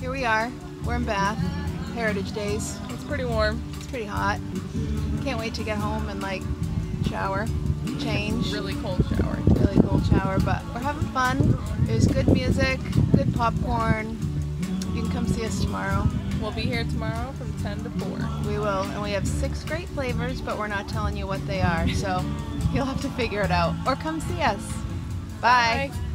Here we are. We're in Bath. Heritage Days. It's pretty warm. It's pretty hot. Can't wait to get home and like shower, change. Really cold shower. Really cold shower, but we're having fun. There's good music, good popcorn. You can come see us tomorrow. We'll be here tomorrow from 10 to 4. We will, and we have 6 great flavors, but we're not telling you what they are, so you'll have to figure it out or come see us. Bye. Bye.